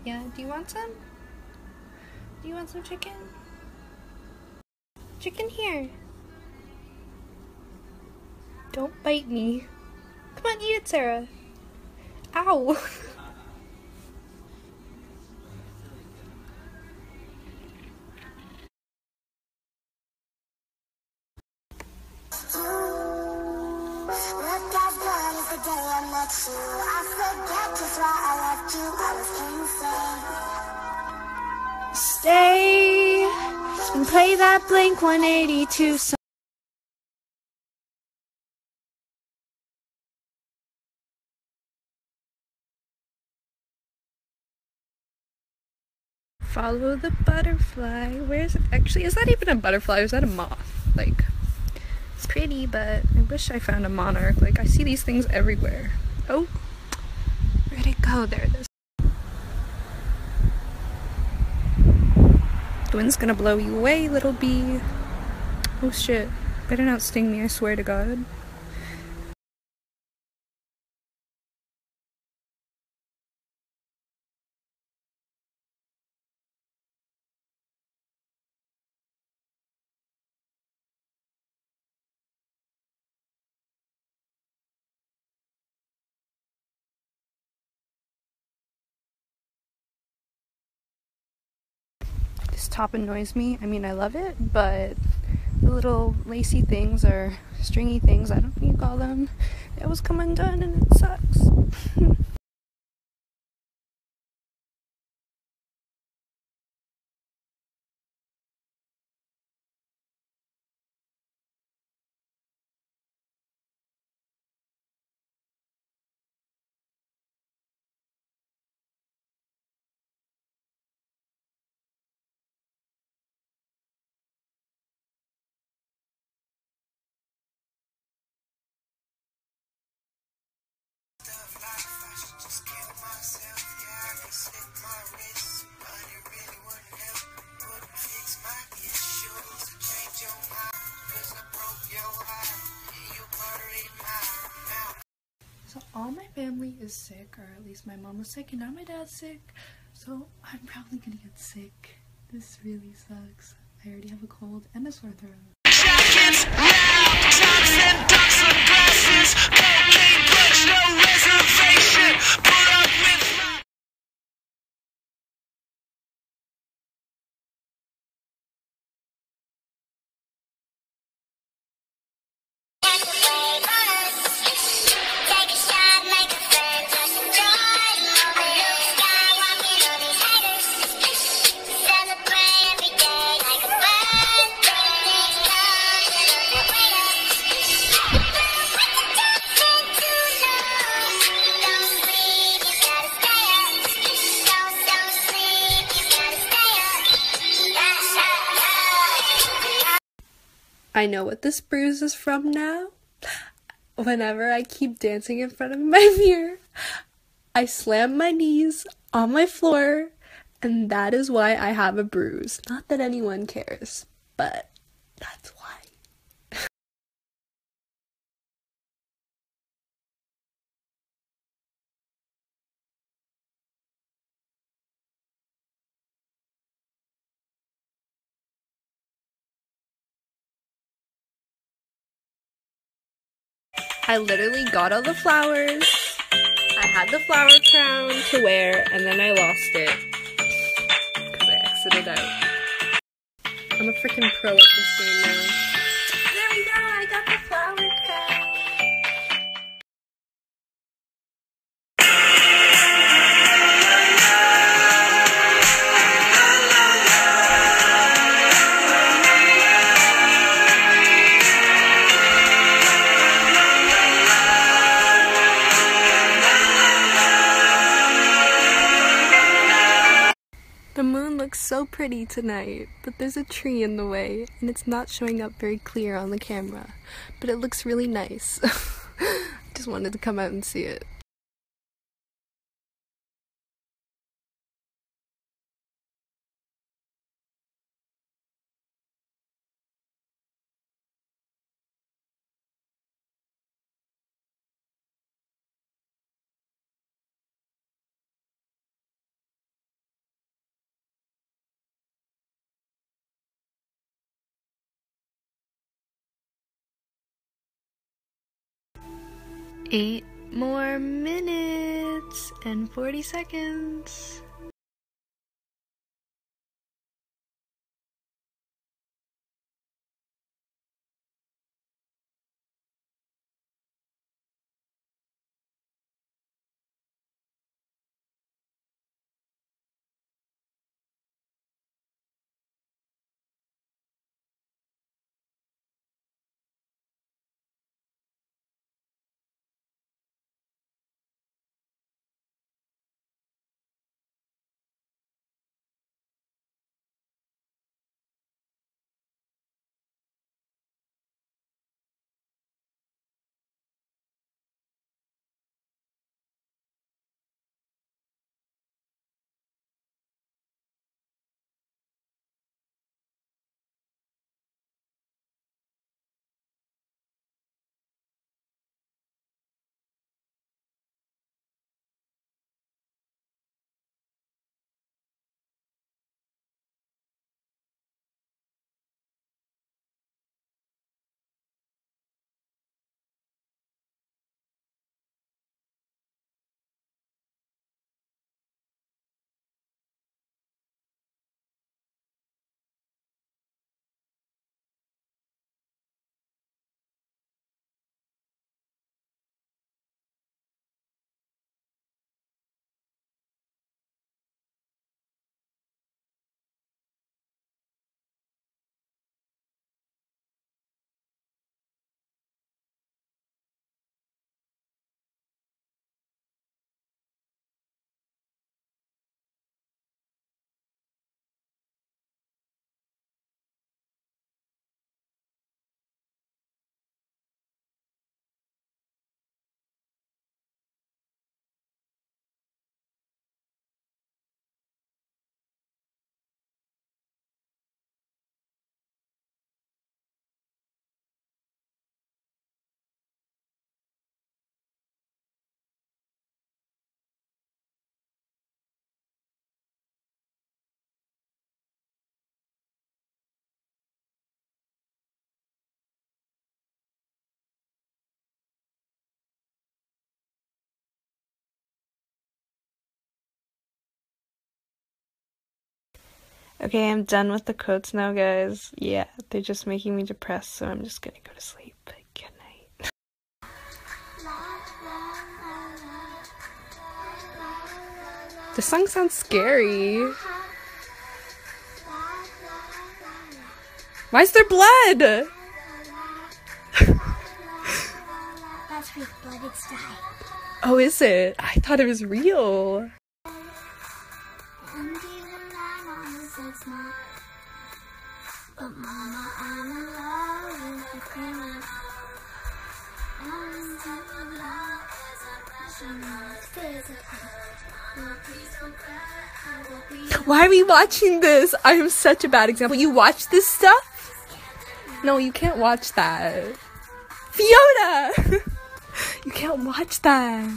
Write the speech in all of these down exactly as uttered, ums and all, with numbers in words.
Yeah, do you want some? Do you want some chicken? Chicken here. Don't bite me. Come on, eat it, Sarah. Ow. Stay and play that Blink one eighty-two song. Follow the butterfly. Where's it? Actually, is that even a butterfly? Or is that a moth? Like, it's pretty, but I wish I found a monarch. Like, I see these things everywhere. Oh, where'd it go? There it is. The wind's gonna blow you away, little bee. Oh shit. Better not sting me, I swear to God. This top annoys me. I mean, I love it, but the little lacy things or stringy things, I don't know what you call them, they always come undone and it sucks. So all my family is sick, or at least my mom was sick, and now my dad's sick, so I'm probably gonna get sick. This really sucks. I already have a cold and a sore throat. Jackets, loud, tops and ducks and glasses, cocaine punch, no reservation, put up with my... I know what this bruise is from now. Whenever I keep dancing in front of my mirror, I slam my knees on my floor, and that is why I have a bruise. Not that anyone cares, but that's why. I literally got all the flowers. I had the flower crown to wear, and then I lost it because I exited out. I'm a freaking pro at this game now. There we go, I got the flower crown. The moon looks so pretty tonight, but there's a tree in the way, and it's not showing up very clear on the camera, but it looks really nice. Just wanted to come out and see it. Eight more minutes and forty seconds. Okay, I'm done with the quotes now, guys. Yeah, they're just making me depressed, so I'm just gonna go to sleep. Good night. This song sounds scary. Why is there blood? That's with blood, it's died. Oh, is it? I thought it was real. It's not. But mama, I'm in love with the criminal. I'm in love is a passion, it's physical. No, please don't cry, I will be. Why are we watching this? I am such a bad example. You watch this stuff? No, you can't watch that. Fiona! You can't watch that.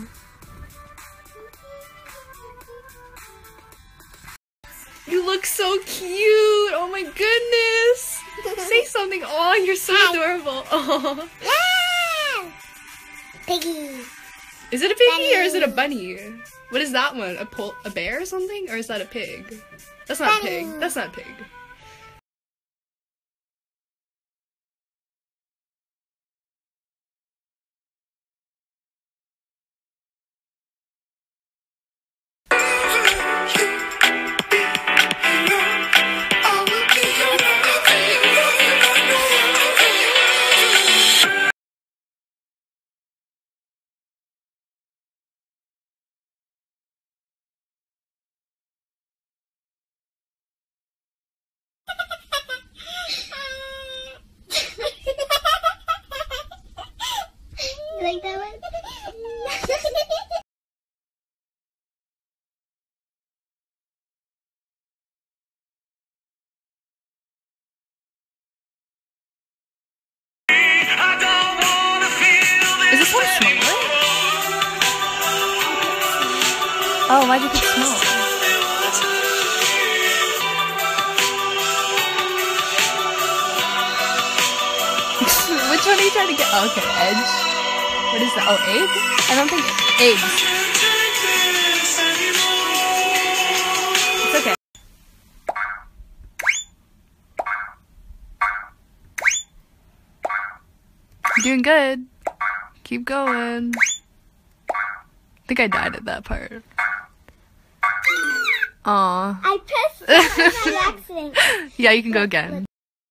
You look so cute! Oh my goodness! Say something! Oh, you're so adorable! Oh. Yeah! Piggy! Is it a piggy Bunny. or is it a bunny? What is that one? A pol- a bear or something? Or is that a pig? That's not a Bunny. pig. That's not a pig. You like that one? Is this one smaller? Oh, why'd you pick small? Which one are you trying to get? Oh, okay, edge. What is that? Oh, egg? I don't think eggs. It's okay. You're doing good. Keep going. I think I died at that part. Aw. I pressed it by accident. Yeah, you can go again.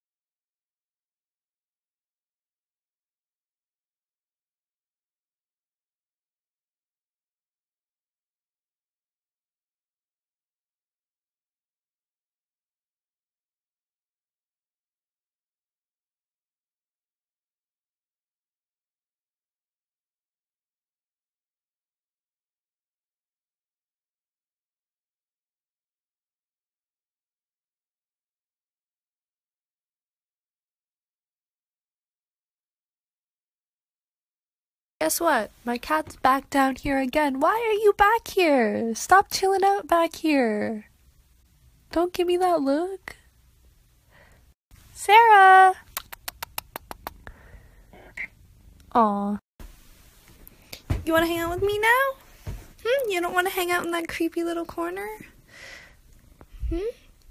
Guess what? My cat's back down here again. Why are you back here? Stop chilling out back here. Don't give me that look. Sarah! Aw. You want to hang out with me now? Hmm? You don't want to hang out in that creepy little corner? Hmm?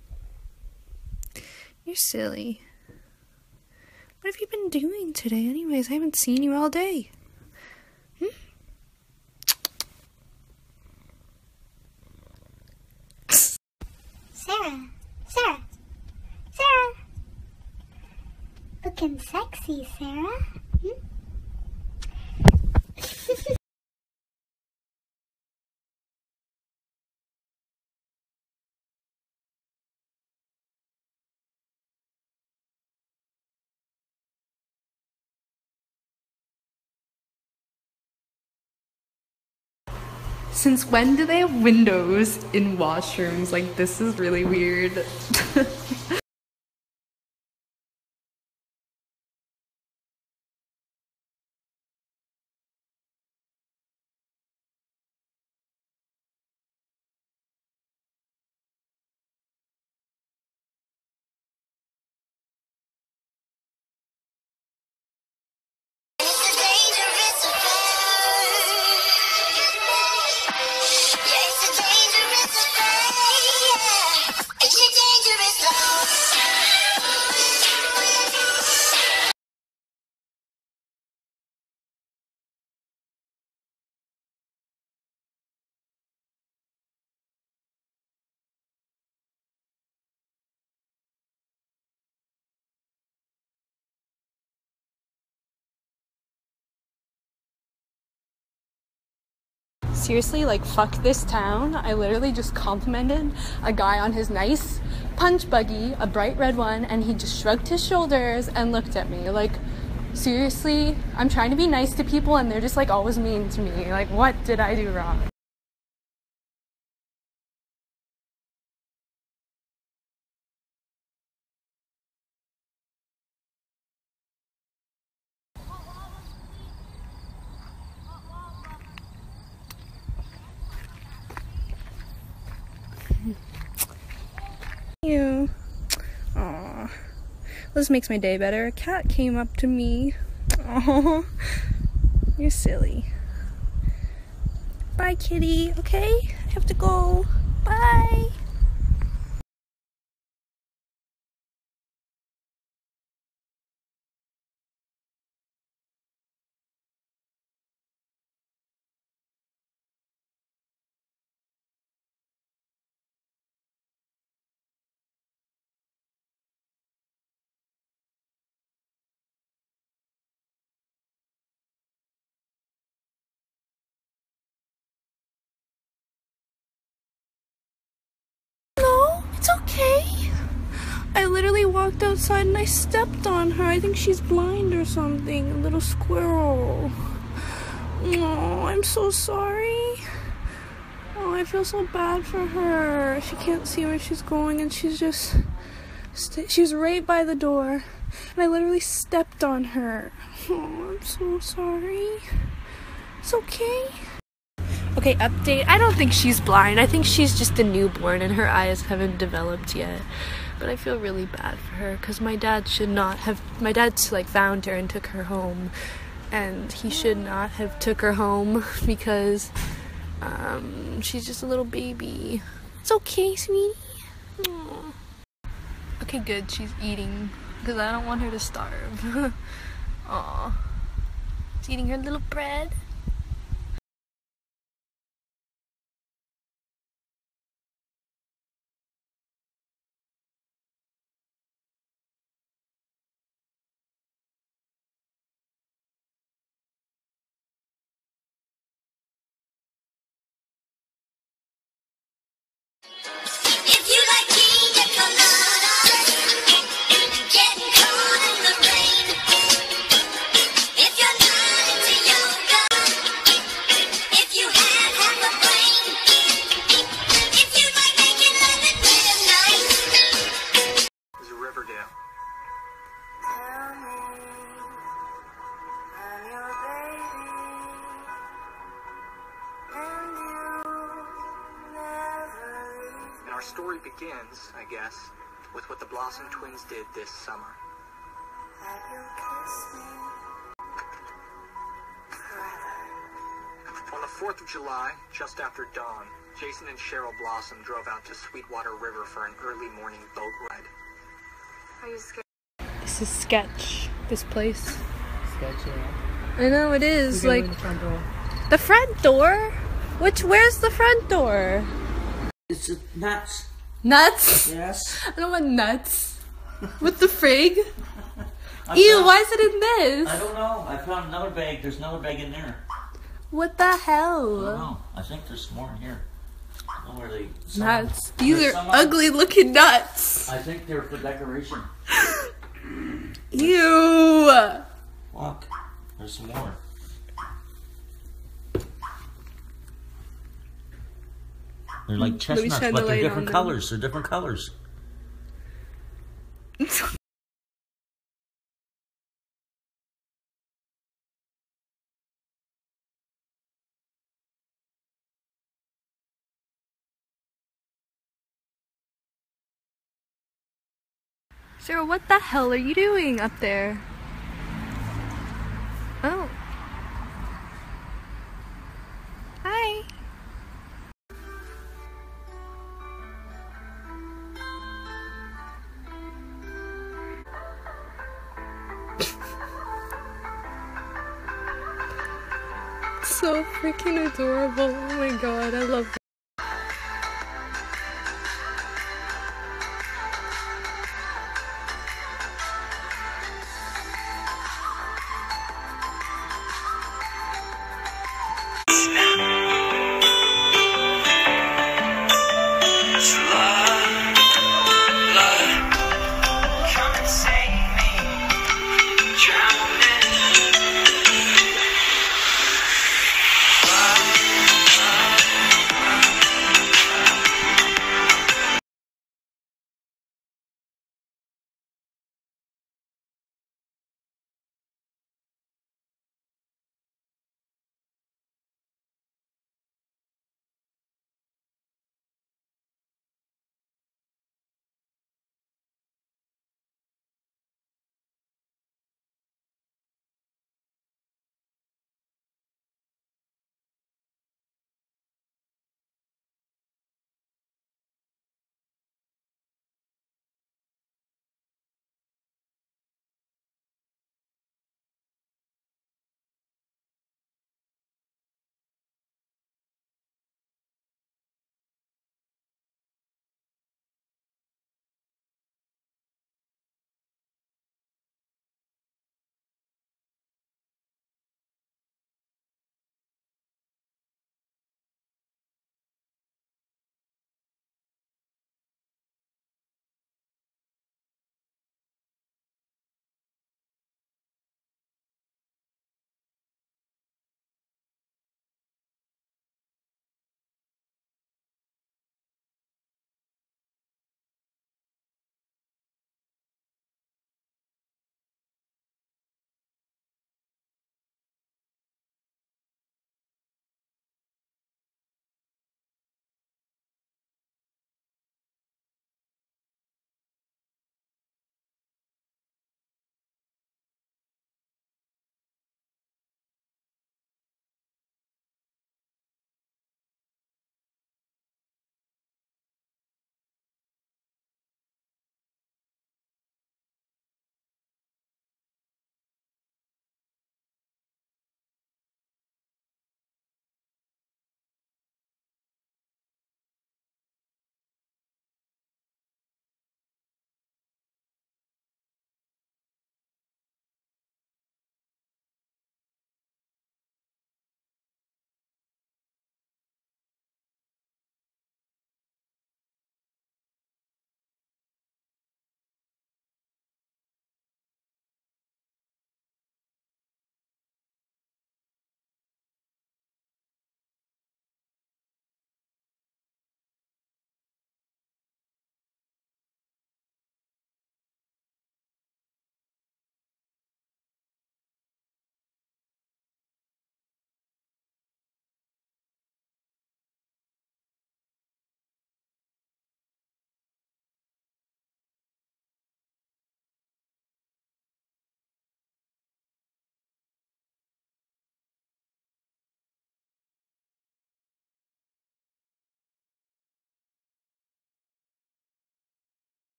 You're silly. What have you been doing today anyways? I haven't seen you all day. Hmm? Sarah, Sarah, Sarah. Looking sexy, Sarah. Hmm? Since when do they have windows in washrooms? Like, this is really weird. Seriously, like, fuck this town. I literally just complimented a guy on his nice punch buggy, a bright red one, and he just shrugged his shoulders and looked at me. Like, seriously, I'm trying to be nice to people and they're just like always mean to me. Like, what did I do wrong? You. Aw. This makes my day better. A cat came up to me. Aw. You're silly. Bye, kitty. Okay? I have to go. Bye. It's okay. I literally walked outside and I stepped on her. I think she's blind or something. A little squirrel. Oh, I'm so sorry. Oh, I feel so bad for her. She can't see where she's going and she's just... St- she was right by the door. And I literally stepped on her. Oh, I'm so sorry. It's okay. Okay, update. I don't think she's blind. I think she's just a newborn and her eyes haven't developed yet. But I feel really bad for her because my dad should not have... My dad, like, found her and took her home. and he should not have took her home because um, she's just a little baby. It's okay, sweetie. Aww. Okay, good. She's eating because I don't want her to starve. Aw. She's eating her little bread. If you like pina coladas, getting cold in the rain. If you're not into yoga, if you have half a brain. If you like making love at midnight. This is Riverdale. Tell me I'm your baby, and you never leave. And our story begins, I guess, with what the Blossom Twins did this summer. Like you'll kiss me forever. On the fourth of July, just after dawn, Jason and Cheryl Blossom drove out to Sweetwater River for an early morning boat ride. Are you scared? This is sketch. This place. Sketchy. I know it is. We're Like going in the front door. the front door. Which? Where's the front door? It's just nuts. Nuts. Yes. I don't want nuts. What the frig? I Ew, found- why is it in this? I don't know. I found another bag. There's another bag in there. What the I don't hell? know. I think there's more in here. I don't know where they. some- Nuts. These there's are some- ugly looking nuts. I think they're for decoration. Ew. Look, there's some more. They're like Let me chestnuts, shine but the they're light different on them. colors. They're different colors. Sarah, what the hell are you doing up there? Oh. Hi. So freaking adorable. Oh my god, I love that.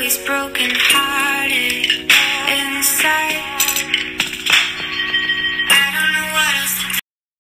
always broken hearted inside. I don't know what else to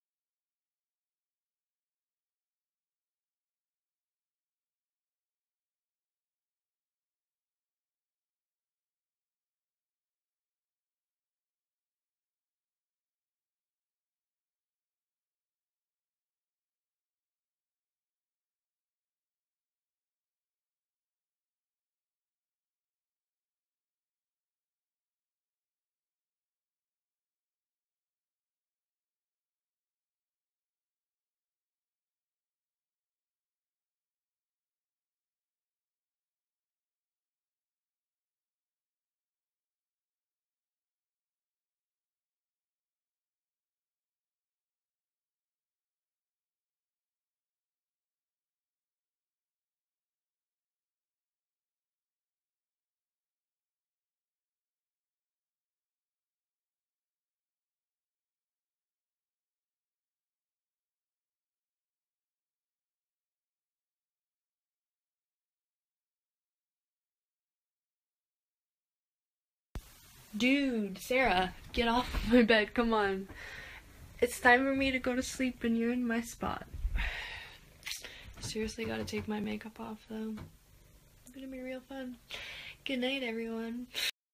Dude, Sarah, get off my bed, come on. It's time for me to go to sleep and you're in my spot. Seriously gotta take my makeup off though. It's gonna be real fun. Good night, everyone.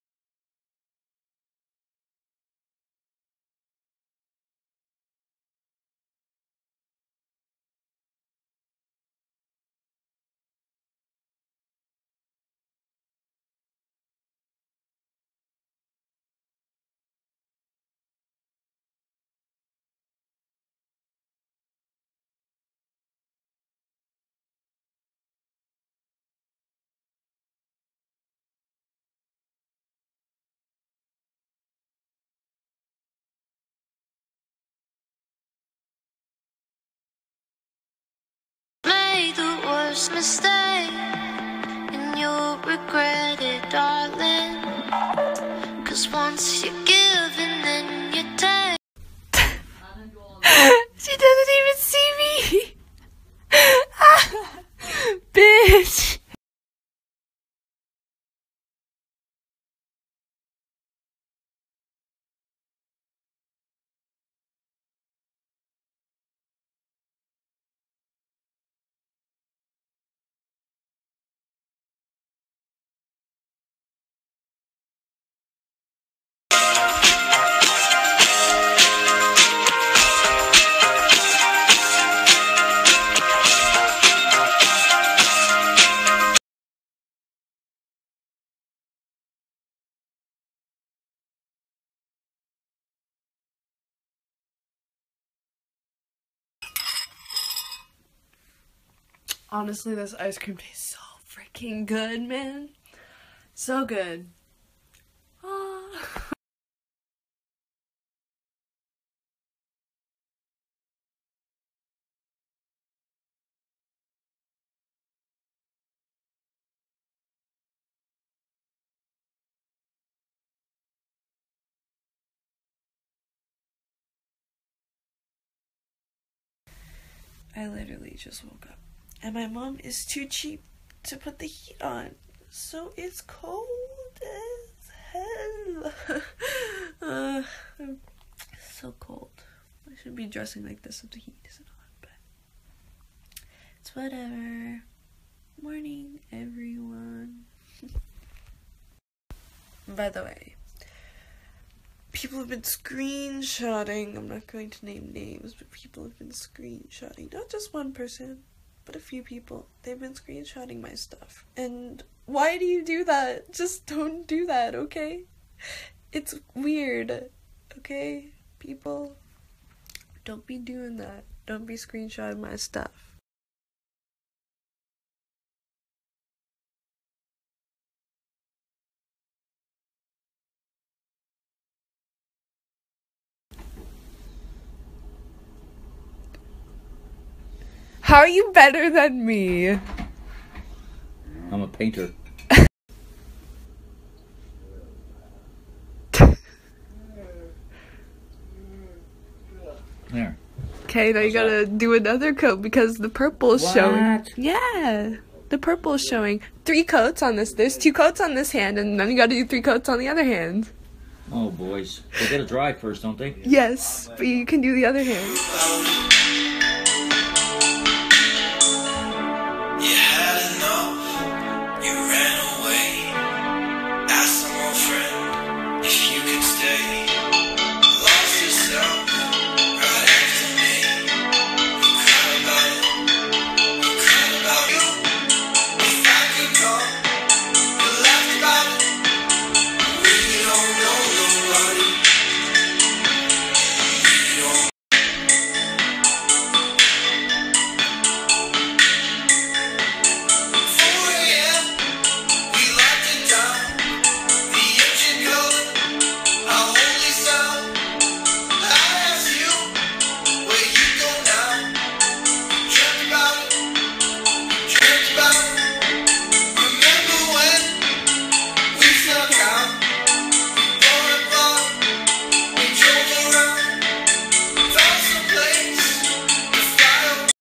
made the worst mistake, and you'll regret it, darling. Cause once you give and then you take. She doesn't even see me! Bitch! Honestly, this ice cream tastes so freaking good, man. So good. Ah. I literally just woke up. And my mom is too cheap to put the heat on. So it's cold as hell. uh, so cold. I should be dressing like this if the heat isn't on, but it's whatever. Morning, everyone. By the way, people have been screenshotting. I'm not going to name names, but people have been screenshotting. Not just one person, but a few people. They've been screenshotting my stuff. And why do you do that? Just don't do that, okay? It's weird, okay? People, don't be doing that. Don't be screenshotting my stuff. How are you better than me? I'm a painter. There. Okay, now you gotta do another coat because the purple is What? showing. Yeah. the purple is showing. Three coats on this. There's two coats on this hand, and then you gotta do three coats on the other hand. Oh, boys. They gotta dry first, don't they? Yes, but you can do the other hand. You had enough, you ran away. Asked some old friend if you could stay. Lost yourself right after me. You cried about it, you cried about you. If I could come, you laughed about it. We don't know nobody. We don't. four a m, we locked it down. The engine code, our only sound. I asked you, where you go now? Dreamt about it, dreamt about it. Remember when we snuck out? We bought a bar, we drove around, found some place to fly away.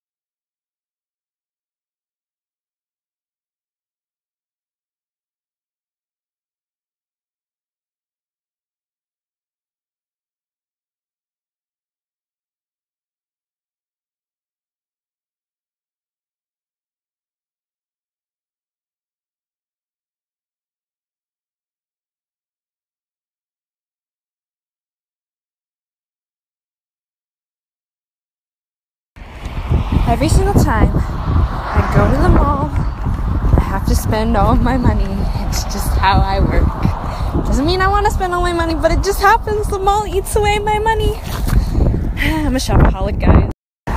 Every single time I go to the mall, I have to spend all of my money. It's just how I work. Doesn't mean I want to spend all my money, but it just happens. The mall eats away my money. I'm a shopaholic, guys.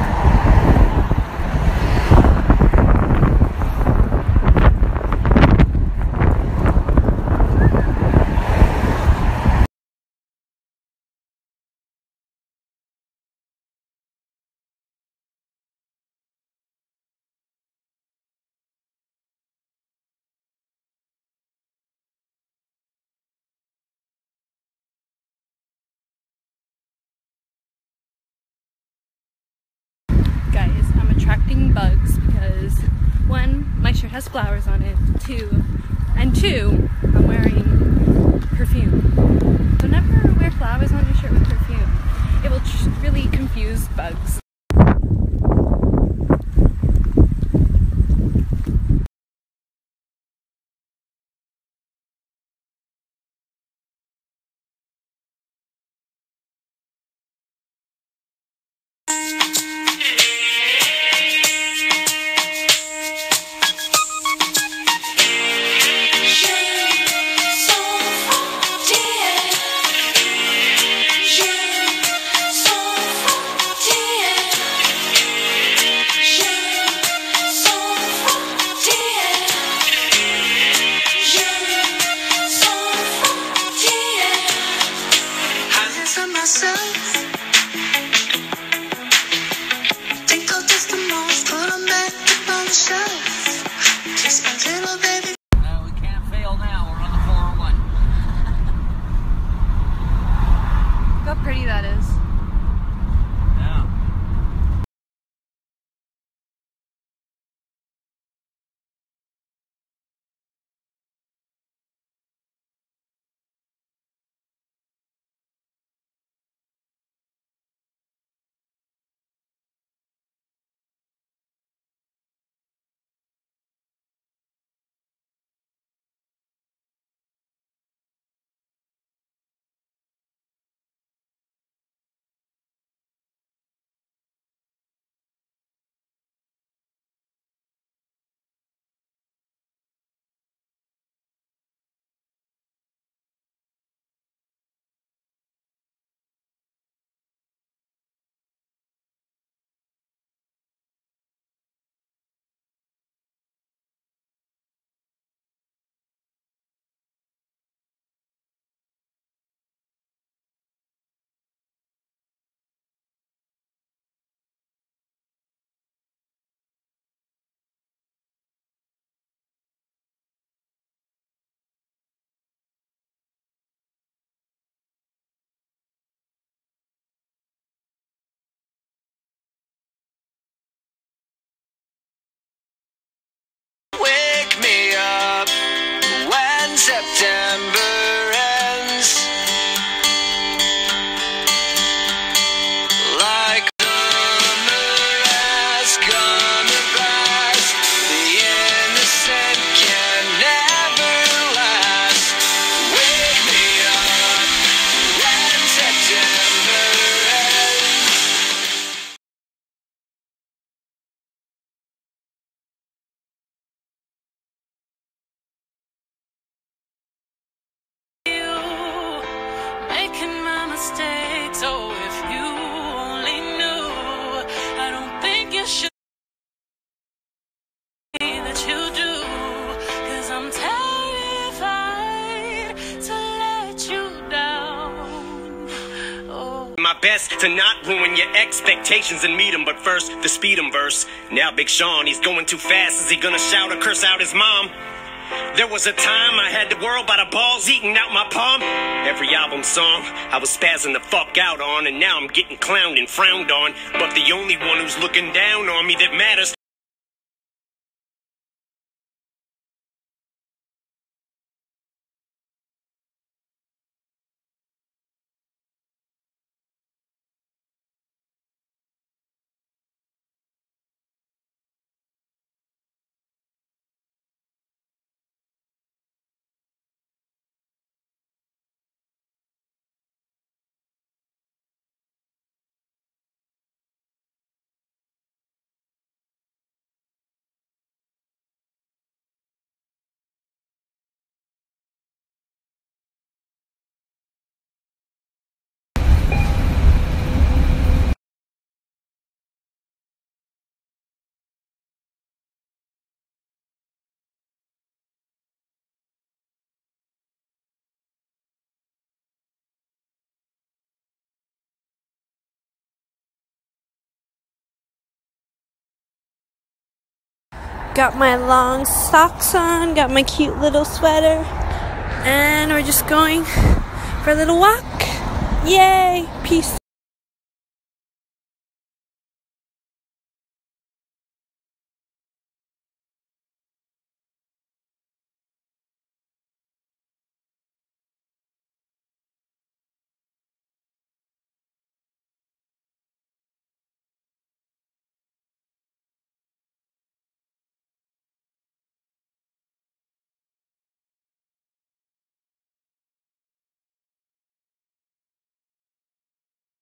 Guys, I'm attracting bugs because one, my shirt has flowers on it, two, and two, I'm wearing perfume. So never wear flowers on your shirt with perfume. It will tr- really confuse bugs. my best to not ruin your expectations and meet 'em. But first, the speed 'em verse. Now Big Sean, he's going too fast. Is he gonna shout or curse out his mom? There was a time I had the world by the balls eating out my palm. Every album song I was spazzing the fuck out on, and now I'm getting clowned and frowned on. But the only one who's looking down on me that matters. Got my long socks on, got my cute little sweater, and we're just going for a little walk. Yay! Peace.